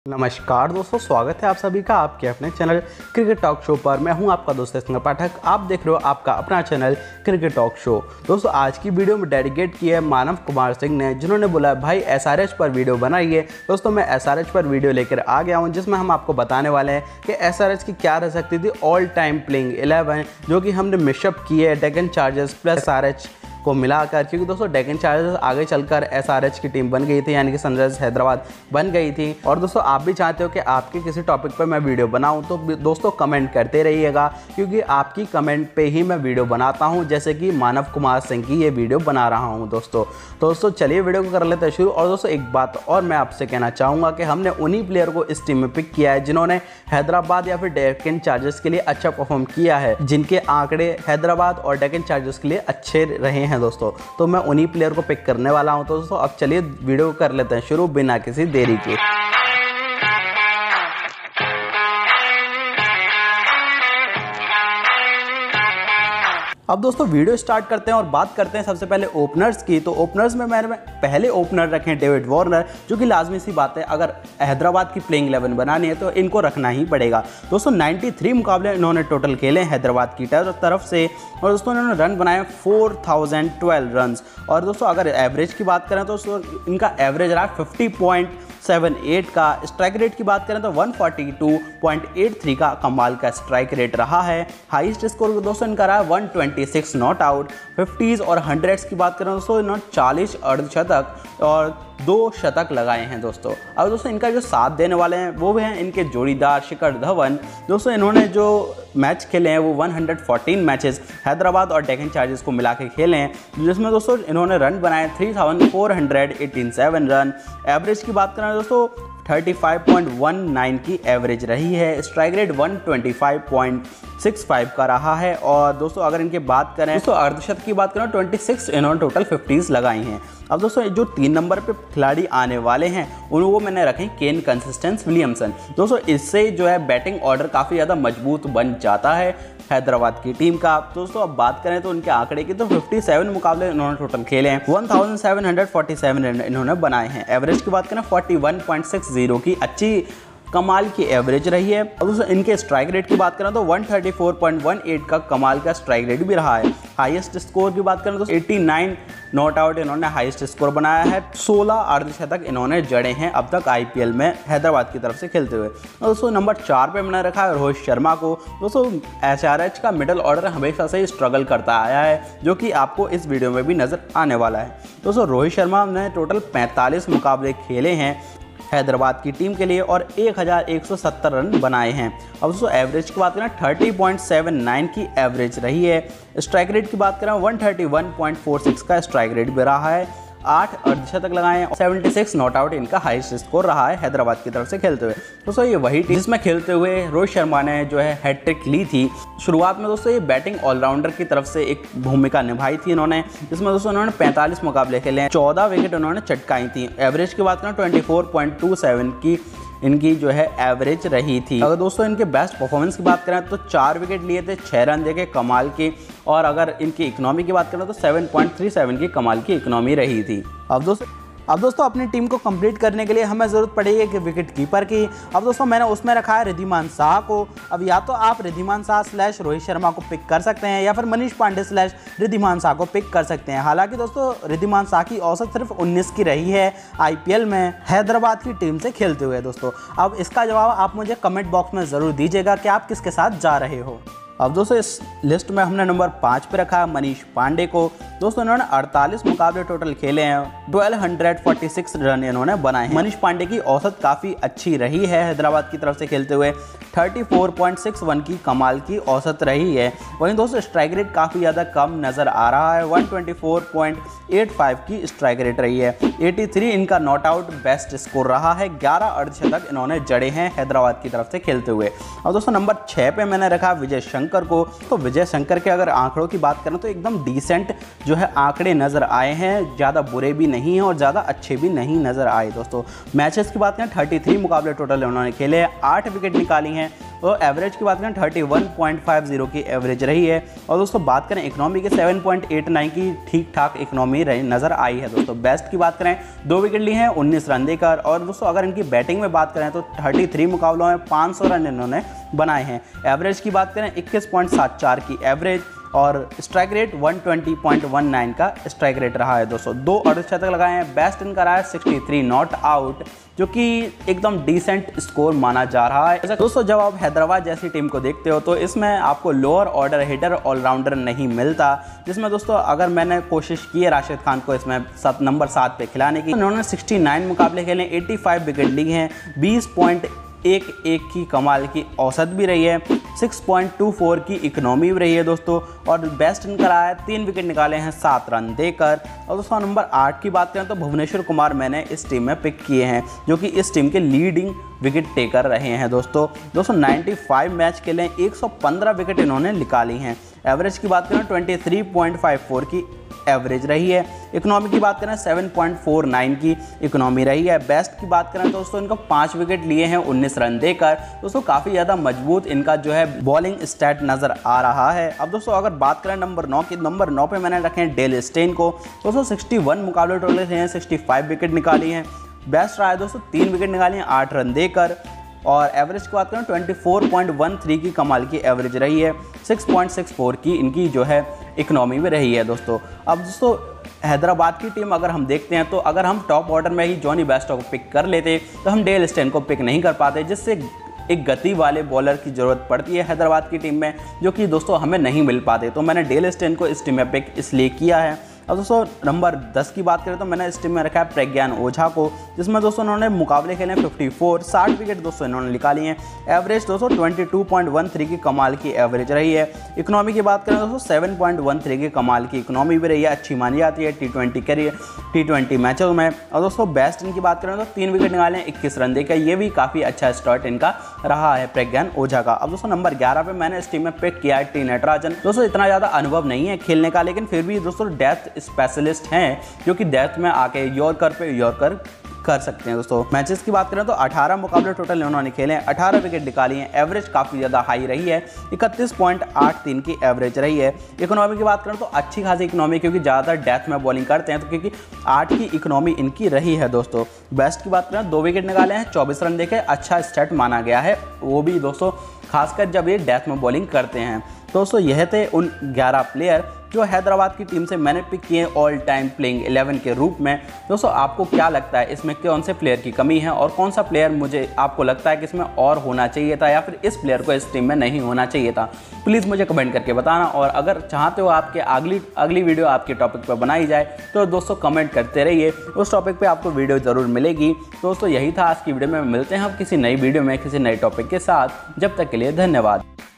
नमस्कार दोस्तों, स्वागत है आप सभी का आपके अपने चैनल क्रिकेट टॉक शो पर। मैं हूं आपका दोस्त संगर पाठक। आप देख रहे हो आपका अपना चैनल क्रिकेट टॉक शो। दोस्तों आज की वीडियो में डेडिकेट की है मानव कुमार सिंह ने, जिन्होंने बोला भाई एसआरएच पर वीडियो बनाइए। दोस्तों मैं एसआरएच पर वीडियो लेकर आ गया हूं, जिसमें हम आपको बताने वाले हैं कि एसआरएच की क्या रह सकती थी ऑल टाइम प्लेइंग 11 जो कि हमने मिशअप की है डेक्कन चार्जर्स प्लस एसआरएच को मिलाकर। क्योंकि दोस्तों डेक्कन चार्जर्स आगे चलकर एसआरएच की टीम बन गई थी, यानी कि सनराइजर्स हैदराबाद बन गई थी। और दोस्तों आप भी चाहते हो कि आपके किसी टॉपिक पर मैं वीडियो बनाऊं तो दोस्तों कमेंट करते रहिएगा, क्योंकि आपकी कमेंट पे ही मैं वीडियो बनाता हूं, जैसे कि मानव कुमार सिंह की ये वीडियो बना रहा हूं। दोस्तों चलिए वीडियो को कर लेते हैं शुरू। और दोस्तों एक बात और मैं आपसे कहना चाहूँगा कि हमने उन्हीं प्लेयर को इस टीम में पिक किया है जिन्होंने हैदराबाद या फिर डेक्कन चार्जर्स के लिए अच्छा परफॉर्म किया है, जिनके आंकड़े हैदराबाद और डेक्कन चार्जर्स के लिए अच्छे रहे हैं दोस्तों। तो मैं उन्हीं प्लेयर को पिक करने वाला हूं। तो दोस्तों अब चलिए वीडियो कर लेते हैं शुरू बिना किसी देरी के। अब दोस्तों वीडियो स्टार्ट करते हैं और बात करते हैं सबसे पहले ओपनर्स की। तो ओपनर्स में मैंने पहले ओपनर रखे हैं डेविड वार्नर, जो कि लाजमी सी बात है, अगर हैदराबाद की प्लेइंग 11 बनानी है तो इनको रखना ही पड़ेगा। दोस्तों 93 मुकाबले इन्होंने टोटल खेले हैदराबाद की तरफ से, और दोस्तों इन्होंने रन बनाए 4012 रन। और दोस्तों अगर एवरेज की बात करें तो इनका एवरेज रहा 50.78 का। स्ट्राइक रेट की बात करें तो 142.83 का कमाल का स्ट्राइक रेट रहा है। हाईएस्ट स्कोर दोस्तों इनका रहा 126 नॉट आउट। 50s और 100s की बात करें दोस्तों इन्होंने 40 अर्धशतक और 2 शतक लगाए हैं दोस्तों। अब दोस्तों इनका जो साथ देने वाले हैं वो भी हैं इनके जोड़ीदार शिखर धवन। दोस्तों इन्होंने जो मैच खेले हैं वो 114 मैचेस हैदराबाद और डेक्कन चार्जर्स को मिला के खेले हैं, जिसमें दोस्तों इन्होंने रन बनाए 3487 रन। एवरेज की बात करें दोस्तों 35.19 की एवरेज रही है। स्ट्राइक रेट 125.65 का रहा है। और दोस्तों अगर इनकी बात करें दोस्तों अर्धशतक की बात करें 26 इन्होंने टोटल 50s लगाई हैं। अब दोस्तों जो 3 नंबर पे खिलाड़ी आने वाले हैं वो मैंने रखे केन कंसिस्टेंस विलियमसन। दोस्तों इससे जो है बैटिंग ऑर्डर काफ़ी ज़्यादा मजबूत बन जाता है हैदराबाद की टीम का। दोस्तों अब बात करें तो उनके आंकड़े की तो 57 मुकाबले इन्होंने टोटल खेले हैं, 1747 रन इन्होंने बनाए हैं। एवरेज की बात करें 41.60 की अच्छी कमाल की एवरेज रही है। अब दोस्तों इनके स्ट्राइक रेट की बात करें तो 134.18 का कमाल का स्ट्राइक रेट भी रहा है। हाईएस्ट स्कोर की बात करें तो 89 नॉट आउट इन्होंने हाईएस्ट स्कोर बनाया है। 16 अर्धशतक इन्होंने जड़े हैं अब तक आईपीएल में हैदराबाद की तरफ से खेलते हुए। दोस्तों नंबर 4 पे मैंने रखा है रोहित शर्मा को। दोस्तों एसआरएच का मिडल ऑर्डर हमेशा से ही स्ट्रगल करता आया है, जो कि आपको इस वीडियो में भी नजर आने वाला है। दोस्तों रोहित शर्मा ने टोटल 45 मुकाबले खेले हैं हैदराबाद की टीम के लिए और 1170 रन बनाए हैं। अब दोस्तों एवरेज की बात करें 30.79 की एवरेज रही है। स्ट्राइक रेट की बात करें 131.46 का स्ट्राइक रेट भी रहा है। 8 अर्धशतक लगाए हैं। 76 नॉट आउट इनका हाईएस्ट स्कोर रहा है हैदराबाद की तरफ से खेलते हुए। दोस्तों ये वही टीम जिसमें खेलते हुए रोहित शर्मा ने जो है हैट्रिक ली थी। शुरुआत में दोस्तों ये बैटिंग ऑलराउंडर की तरफ से एक भूमिका निभाई थी इन्होंने, जिसमें दोस्तों इन्होंने 45 मुकाबले खेले हैं, 14 विकेट इन्होंने चटकाई थी। एवरेज की बात करें 24.27 की इनकी जो है एवरेज रही थी। अगर दोस्तों इनके बेस्ट परफॉर्मेंस की बात करें तो 4 विकेट लिए थे, 6 रन देके कमाल की। और अगर इनकी इकोनॉमी की बात करें तो 7.37 की कमाल की इकोनॉमी रही थी। अब दोस्तों अपनी टीम को कंप्लीट करने के लिए हमें ज़रूरत पड़ेगी कि विकेट कीपर की। अब दोस्तों मैंने उसमें रखा है रिद्धिमान शाह को। अब या तो आप रिद्धिमान शाह / रोहित शर्मा को पिक कर सकते हैं, या फिर मनीष पांडे / रिद्धिमान शाह को पिक कर सकते हैं। हालांकि दोस्तों रिद्धिमान शाह की औसत सिर्फ 19 की रही है आईपीएल में हैदराबाद की टीम से खेलते हुए। दोस्तों अब इसका जवाब आप मुझे कमेंट बॉक्स में ज़रूर दीजिएगा कि आप किसके साथ जा रहे हो। अब दोस्तों इस लिस्ट में हमने नंबर 5 पे रखा है मनीष पांडे को। दोस्तों इन्होंने 48 मुकाबले टोटल खेले हैं, 1246 रन इन्होंने बनाए हैं। मनीष पांडे की औसत काफ़ी अच्छी रही है हैदराबाद की तरफ से खेलते हुए, 34.61 की कमाल की औसत रही है। वहीं दोस्तों स्ट्राइक रेट काफ़ी ज़्यादा कम नज़र आ रहा है, 124.85 की स्ट्राइक रेट रही है। 83 इनका नॉट आउट बेस्ट स्कोर रहा है। 11 अर्धशतक इन्होंने जड़े हैं हैदराबाद की तरफ से खेलते हुए। और दोस्तों नंबर 6 पे मैंने रखा विजय शंकर को। तो विजय शंकर के अगर आंकड़ों की बात करें तो एकदम डिसेंट जो है आंकड़े नज़र आए हैं, ज़्यादा बुरे भी नहीं हैं और ज़्यादा अच्छे भी नहीं नज़र आए। दोस्तों मैचेस की बात करें 33 मुकाबले टोटल उन्होंने खेले, 8 विकेट निकाली हैं। तो एवरेज की बात करें 31.50 की एवरेज रही है। और दोस्तों बात करें इकनॉमी के 7.89 की ठीक ठाक इकनॉमी नज़र आई है दोस्तों। बेस्ट की बात करें 2 विकेट ली हैं 19 रन देकर। और दोस्तों अगर इनकी बैटिंग में बात करें तो 33 मुकाबलों में 500 रन इन्होंने बनाए हैं। एवरेज की बात करें 21.74 की एवरेज और स्ट्राइक रेट 120.19 का स्ट्राइक रेट रहा है दोस्तों। 2 अर्धशतक लगाए हैं। बेस्ट इनका रहा है 63 नॉट आउट, जो कि एकदम डिसेंट स्कोर माना जा रहा है। दोस्तों जब आप हैदराबाद जैसी टीम को देखते हो तो इसमें आपको लोअर ऑर्डर हिटर ऑलराउंडर नहीं मिलता, जिसमें दोस्तों अगर मैंने कोशिश की है राशिद खान को इसमें नंबर 7 पे खिलाने की, उन्होंने 69 मुकाबले खेले, 85 विकेट ली हैं, 20.11 की कमाल की औसत भी रही है, 6.24 की इकनॉमी भी रही है दोस्तों। और बेस्ट इनका रहा है 3 विकेट निकाले हैं 7 रन देकर। और दोस्तों नंबर 8 की बात करें तो भुवनेश्वर कुमार मैंने इस टीम में पिक किए हैं, जो कि इस टीम के लीडिंग विकेट टेकर रहे हैं दोस्तों। 95 मैच खेले, 115 विकेट इन्होंने निकाली हैं। एवरेज की बात करें 23.54 की एवरेज रही है। इकोनॉमी की बात करें 7.49 की इकोनॉमी रही है। बेस्ट की बात करें तो दोस्तों इनको 5 विकेट लिए हैं 19 रन देकर। दोस्तों काफ़ी ज़्यादा मजबूत इनका जो है बॉलिंग स्टैट नज़र आ रहा है। अब दोस्तों अगर बात करें नंबर 9 की, नंबर 9 पे मैंने रखे हैं डेल स्टेन को। दोस्तों 61 मुकाबले टोटल हैं, 65 विकेट निकाली हैं। बेस्ट रहा है दोस्तों 3 विकेट निकाली हैं 8 रन देकर। और एवरेज की बात करें 24.13 की कमाल की एवरेज रही है, 6.64 की इनकी जो है इकनॉमी में रही है दोस्तों। अब दोस्तों हैदराबाद की टीम अगर हम देखते हैं तो अगर हम टॉप ऑर्डर में ही जॉनी बेस्टो को पिक कर लेते तो हम डेल स्टेन को पिक नहीं कर पाते, जिससे एक गति वाले बॉलर की ज़रूरत पड़ती है हैदराबाद की टीम में, जो कि दोस्तों हमें नहीं मिल पाते। तो मैंने डेल स्टेन को इस टीम में पिक इसलिए किया है। अब दोस्तों नंबर 10 की बात करें तो मैंने इस टीम में रखा है प्रज्ञान ओझा को, जिसमें दोस्तों इन्होंने मुकाबले खेले 54, 60 विकेट दोस्तों इन्होंने निकाली हैं। एवरेज दोस्तों 22.13 की कमाल की एवरेज रही है। इकोनॉमी की बात करें दोस्तों 7.13 की कमाल की इकोनॉमी भी रही है, अच्छी मानी जाती है T20 मैचों में। और दोस्तों बेस्ट इनकी बात करें तो 3 विकेट निकाले हैं 21 रन देकर, ये भी काफ़ी अच्छा स्टार्ट इनका रहा है प्रज्ञान ओझा का। अब दोस्तों नंबर 11 पे मैंने इस टीम में पिक किया है टी नटराजन। दोस्तों इतना ज़्यादा अनुभव नहीं है खेलने का, लेकिन फिर भी दोस्तों डेथ स्पेशलिस्ट हैं, जो कि डेथ में आके यॉर्कर पे यॉर्कर कर सकते हैं दोस्तों। मैचेस की बात करें तो 18 मुकाबले टोटल इन्होंने खेले हैं, 18 विकेट निकाली हैं। एवरेज काफ़ी ज़्यादा हाई रही है, 31.83 की एवरेज रही है। इकोनॉमी की बात करें तो अच्छी खासी इकोनॉमी, क्योंकि ज़्यादातर डेथ में बॉलिंग करते हैं, तो क्योंकि 8 की इकोनॉमी इनकी रही है दोस्तों। बेस्ट की बात करें 2 विकेट निकाले हैं, 24 रन देके अच्छा स्टेट माना गया है, वो भी दोस्तों खासकर जब ये डेथ में बॉलिंग करते हैं। दोस्तों यह थे उन 11 प्लेयर जो हैदराबाद की टीम से मैंने पिक किए ऑल टाइम प्लेइंग 11 के रूप में। दोस्तों आपको क्या लगता है इसमें कौन से प्लेयर की कमी है और कौन सा प्लेयर मुझे आपको लगता है कि इसमें और होना चाहिए था, या फिर इस प्लेयर को इस टीम में नहीं होना चाहिए था, प्लीज़ मुझे कमेंट करके बताना। और अगर चाहते हो आपके अगली वीडियो आपके टॉपिक पर बनाई जाए तो दोस्तों कमेंट करते रहिए, उस टॉपिक पर आपको वीडियो ज़रूर मिलेगी। दोस्तों यही था आज की वीडियो में, मिलते हैं हम किसी नई वीडियो में किसी नए टॉपिक के साथ। जब तक के लिए धन्यवाद।